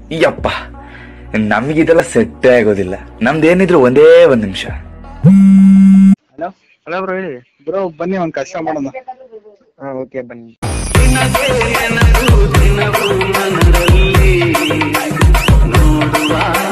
ಯಪ್ಪ, ನಮ್ಗಿದೆಲ್ಲ ಸೆಟ್ಟೇ ಆಗೋದಿಲ್ಲ. ನಮ್ದೇನಿದ್ರು ಒಂದೇ ಒಂದ್ ನಿಮಿಷ. ಹಲೋ ಹಲೋ ಬ್ರೋ, ಹೇಳಿ ಬ್ರೋ. ಬನ್ನಿ ಒಂದ್ ಕಷ್ಟ ಮಾಡೋಣ. ಹಾ, ಓಕೆ ಬನ್ನಿ. ದಿನವೂ ಮನದಲ್ಲಿ ನೋಡುವ